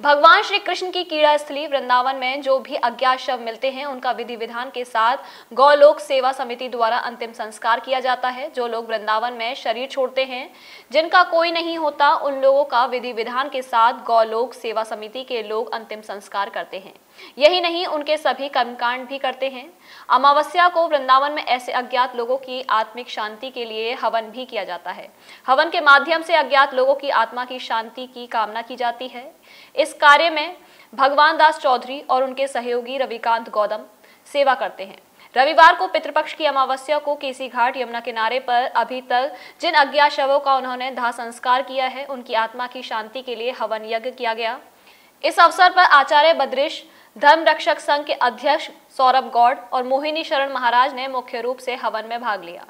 भगवान श्री कृष्ण की क्रीड़ा स्थली वृंदावन में जो भी अज्ञात शव मिलते हैं उनका विधि विधान के साथ गौलोक सेवा समिति द्वारा अंतिम संस्कार किया जाता है। जो लोग वृंदावन में शरीर छोड़ते हैं, जिनका कोई नहीं होता, उन लोगों का विधि विधान के साथ गौलोक सेवा समिति के लोग अंतिम संस्कार करते हैं। यही नहीं, उनके सभी कर्मकांड भी करते हैं। अमावस्या को वृंदावन में ऐसे अज्ञात लोगों की आत्मिक शांति के लिए हवन भी किया जाता है। हवन के माध्यम से अज्ञात लोगों की आत्मा की शांति की कामना की जाती है। इस कार्य में भगवान दास चौधरी और उनके सहयोगी रविकांत गौतम सेवा करते हैं। रविवार को पितृपक्ष की अमावस्या को केसी घाट यमुना किनारे पर अभी तक जिन अज्ञात शवों का उन्होंने दाह संस्कार किया है, उनकी आत्मा की शांति के लिए हवन यज्ञ किया गया। इस अवसर पर आचार्य बद्रेश धर्म रक्षक संघ के अध्यक्ष सौरभ गौड़ और मोहिनी शरण महाराज ने मुख्य रूप से हवन में भाग लिया।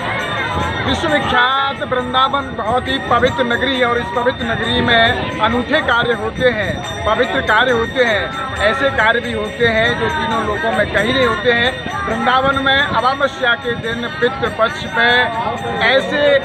विश्वविख्यात वृंदावन बहुत ही पवित्र नगरी है और इस पवित्र नगरी में अनूठे कार्य होते हैं, पवित्र कार्य होते हैं। ऐसे कार्य भी होते हैं जो तीनों लोकों में कहीं नहीं होते हैं। वृंदावन में अमावस्या के दिन पितृपक्ष पे ऐसे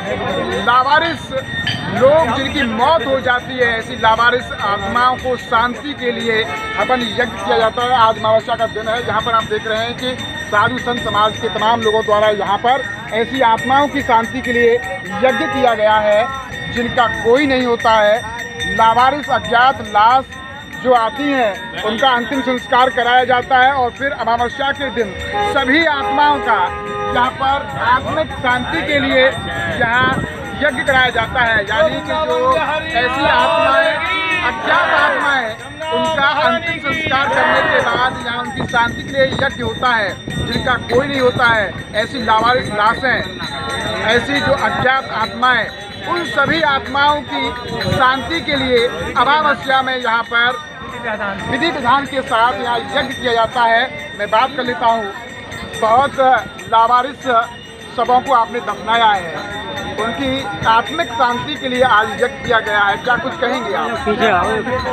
लावारिस लोग जिनकी मौत हो जाती है, ऐसी लावारिस आत्माओं को शांति के लिए हवन यज्ञ किया जाता है। आज अमावस्या का दिन है, जहाँ पर आप देख रहे हैं कि साधु संत समाज के तमाम लोगों द्वारा यहाँ पर ऐसी आत्माओं की शांति के लिए यज्ञ किया गया है जिनका कोई नहीं होता है। लावारिस अज्ञात लाश जो आती हैं उनका अंतिम संस्कार कराया जाता है और फिर अमावस्या के दिन सभी आत्माओं का यहाँ पर आत्मिक शांति के लिए यहाँ यज्ञ कराया जाता है। यानी कि जो ऐसी आत्माएं, अज्ञात आत्माएं, उनका अंतिम संस्कार करने के बाद यहाँ उनकी शांति के लिए यज्ञ होता है जिनका कोई नहीं होता है। ऐसी लावारिस लाशें, ऐसी जो अज्ञात आत्माएं, उन सभी आत्माओं की शांति के लिए अमावस्या में यहाँ पर विधि विधान के साथ यहाँ यज्ञ किया जाता है। मैं बात कर लेता हूँ, बहुत लावारिस शवों को आपने दफनाया है, उनकी आत्मिक शांति के लिए आज यज्ञ किया गया है, क्या कुछ कहेंगे आप? पीछे आओ।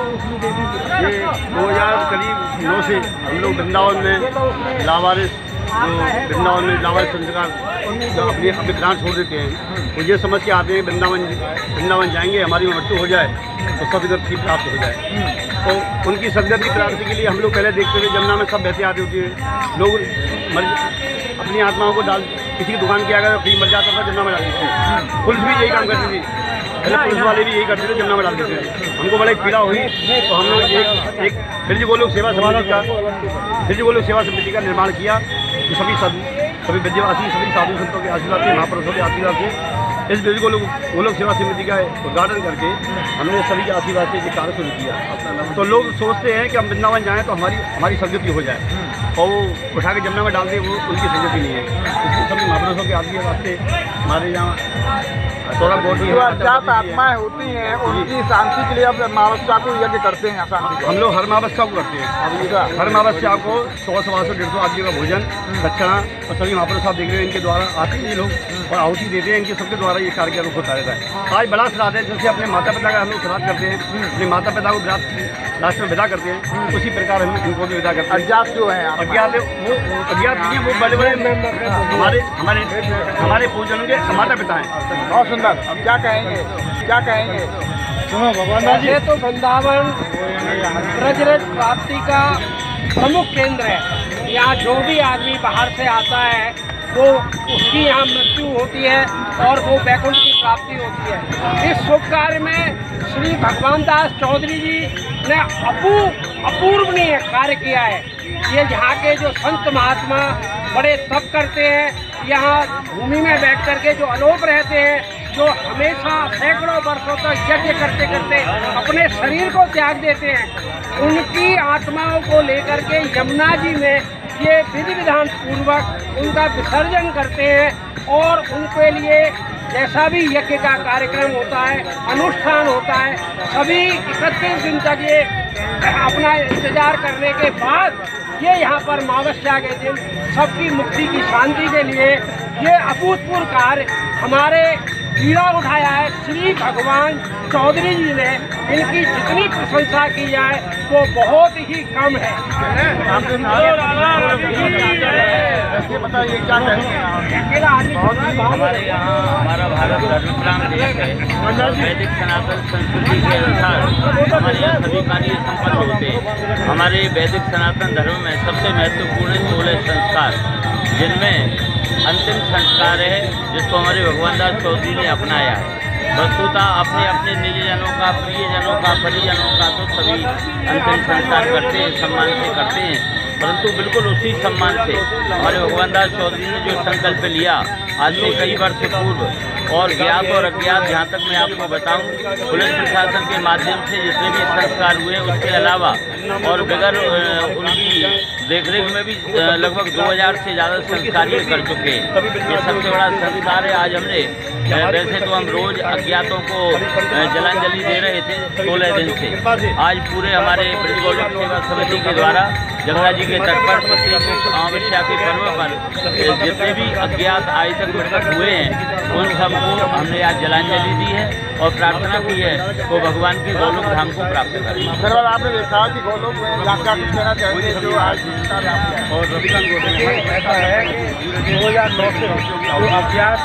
ये 2000 करीब 9 से हम लोग वृंदावन में लावारिस, जो वृंदावन में लावारिस संस्कार जो अपने प्राण छोड़ देते हैं, तो ये समझ के आते हैं वृंदावन जाएंगे, हमारी मृत्यु हो जाए तो सदगति प्राप्त हो जाए। तो उनकी सदगति प्राप्ति के लिए हम लोग पहले देखते थे जमुना में सब बहते आते होते हैं, लोग अपनी आत्माओं को डाल, किसी की दुकान किया गया फ्री मर जाता था, जमुना में डाल देते थे। पुलिस भी यही काम करती थी, पहले पुलिस वाले भी यही करते थे, जमुना में डाल देते थे। हमको बड़ा एक पीड़ा हुई तो हम लोग एक फिर जी गोलोक सेवा समिति का निर्माण किया। तो सभी विद्यावासी, सभी साधु संतों के आशीर्वाद से, महापुरुषों के आशीर्वाद से इस गोलोक सेवा समिति का उद्घाटन करके हमने सभी के आशीर्वाद से ये कार्य शुरू किया। तो लोग सोचते हैं कि हम वृंदावन जाएँ तो हमारी सदगति हो जाए, और वो उठा के जमुना में डाल दे, वो उनकी सदगति नहीं है। इसलिए सभी महापुरुषों के आशीर्वाद से हमारे यहाँ सौरभ गौड़ जो अज्ञात आत्माएं होती हैं उनकी शांति के लिए अब अमावस्या को यज्ञ करते हैं। शांति हम लोग हर अमावस्या को करते हैं। हर अमावस्या को 100-150 आदमी का भोजन, दक्षिणा, और सभी महापुरुष साहब देख रहे हैं, इनके द्वारा आते हैं लोग और आहुति देते हैं। इनके सबके द्वारा ये कार्यक्रम होता रहता है। आज बड़ा श्राद्ध है, जैसे अपने माता पिता का हम लोग श्राद्ध करते हैं, अपने माता पिता को लास्ट में विदा करते हैं, उसी प्रकार हम इनको भी विदा करते हैं। अज्ञात जो है, अज्ञात नहीं है, वो बड़े हमारे पूजनों के माता पिता हैं। बहुत सुंदर। अब क्या कहेंगे? सुनो भगवान जी, तो वृंदावन ब्रजरज प्राप्ति का प्रमुख केंद्र है। यहाँ जो भी आदमी बाहर से आता है वो उसकी यहाँ मृत्यु होती है और वो वैकुंठ की प्राप्ति होती है। इस शुभ कार्य में श्री भगवान दास चौधरी जी ने अपूर्वनीय कार्य किया है। ये यहाँ के जो संत महात्मा बड़े तप करते हैं, यहाँ भूमि में बैठ करके जो अलोप रहते हैं, जो हमेशा सैकड़ों वर्षों तक यज्ञ करते करते अपने शरीर को त्याग देते हैं, उनकी आत्माओं को लेकर के यमुना जी में ये विधि विधान पूर्वक उनका विसर्जन करते हैं और उनके लिए जैसा भी यज्ञ का कार्यक्रम होता है, अनुष्ठान होता है, सभी 31 दिन तक ये अपना इंतजार करने के बाद ये यहाँ पर अमावस्या के दिन सबकी मुक्ति की शांति के लिए ये अभूतपूर्व कार्य हमारे कीड़ा उठाया है श्री भगवान चौधरी जी ने। इनकी जितनी प्रशंसा की जाए वो बहुत ही कम है। बताइए क्या कहेंगे? हमारे यहाँ हमारा भारत धर्मप्राण देश है। वैदिक सनातन संस्कृति के अनुसार हमारे यहाँ सभी कार्य संपन्न होते हैं। हमारे वैदिक सनातन धर्म में सबसे महत्वपूर्ण 16 संस्कार, जिनमें अंतिम संस्कार है जिसको हमारे भगवान दास चौधरी ने अपनाया है। वस्तुतः अपने अपने निजजनों का, प्रियजनों का, परिजनों का तो सभी अंतिम संस्कार करते हैं, सम्मान से करते हैं, परंतु बिल्कुल उसी सम्मान से हमारे भगवान दास चौधरी ने जो संकल्प लिया आज से कई वर्ष पूर्व, और ज्ञात और अज्ञात, जहाँ तक मैं आपको बताऊं, पुलिस प्रशासन के माध्यम से जितने भी संस्कार हुए उसके अलावा और बगैर उनकी देखरेख में भी लगभग 2000 से ज़्यादा संस्कार ये कर चुके हैं। ये सबसे बड़ा संस्कार है। आज हमने, वैसे तो हम रोज़ अज्ञातों को जलांजलि दे रहे थे 16 दिन से, आज पूरे हमारे ब्रजगोलोक सेवा समिति के द्वारा जमुना जी के तट पर प्रत्येक अमावस्या के पर्व पर जितने भी अज्ञात आज तक मृतक हुए हैं उन सबको हमने आज जलांजलि दी है और प्रार्थना की है वो भगवान के गोलोक धाम को प्राप्त करें। धन्यवाद। आपने देखा कि गोलोक में क्या कुछ कहना चाहेंगे जो आज और ऐसा है 2009 से जो अज्ञात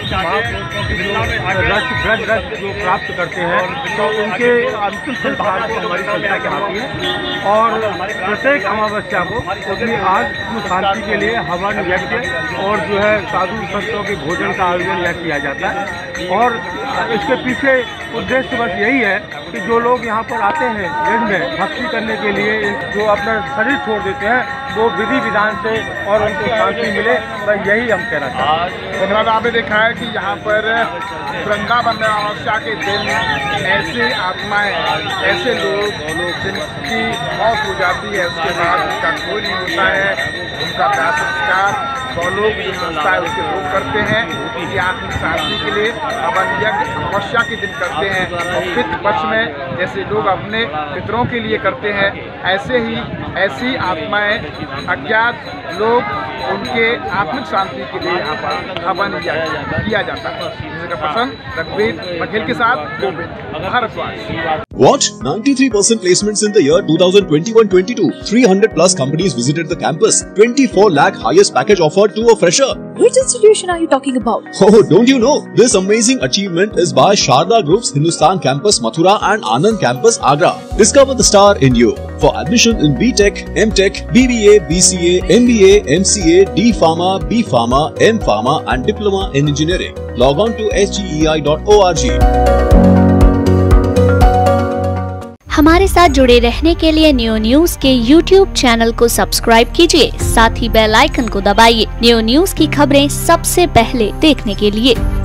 ब्रज जो प्राप्त करते हैं तो उनके अंतिम संस्कार को हमारी संस्था कहलाती है। और प्रत्येक अमावस्या को अपनी आग शांति के लिए हवन यज्ञ और जो है साधु संतों के भोजन का आयोजन यह किया जाता है। और इसके पीछे उद्देश्य बस यही है कि जो लोग यहाँ पर आते हैं यज्ञ में भक्ति करने के लिए, जो अपना शरीर छोड़ देते हैं वो विधि विधान से और उनको शांति मिले, बस यही हम कहना चाहते हैं। धन्यवाद। आपने देखा है कि यहाँ पर वृंदावन में अमावस्या के दिन ऐसे आत्माएं, ऐसे लोग जिनकी मौत हो जाती है उसके बाद उनका कोई नहीं होता है, उनका दाह संस्कार गोलोक जो संस्था है उसके लोग करते हैं। उनकी आत्मिक शांति के लिए हवन यज्ञ अमावस्या के दिन करते हैं। और पितृ पक्ष में जैसे लोग अपने पितरों के लिए करते हैं, ऐसे ही ऐसी आत्माएं अज्ञात लोग उनके आत्मिक शांति के लिए यहाँ पर हवन किया जाता है। जिसका पसंद रघुवीर मघेल के साथ Govind Bhardwaj. What? 93% placements in the year 2021-22. 300 plus companies visited the campus. 24 lakh highest package offered to a fresher. Which institution are you talking about? Oh, don't you know? This amazing achievement is by Sharda Group's Hindustan Campus Mathura and Anand Campus Agra. Discover the star in you. For admission in BTech, MTech, BBA, BCA, MBA, MCA, D Pharma, B Pharma, M Pharma and Diploma in Engineering. Log on to sgei.org. हमारे साथ जुड़े रहने के लिए new news के YouTube channel को subscribe कीजिए, साथ ही बेल आइकन को दबाइए न्यू न्यूज की खबरें सबसे पहले देखने के लिए।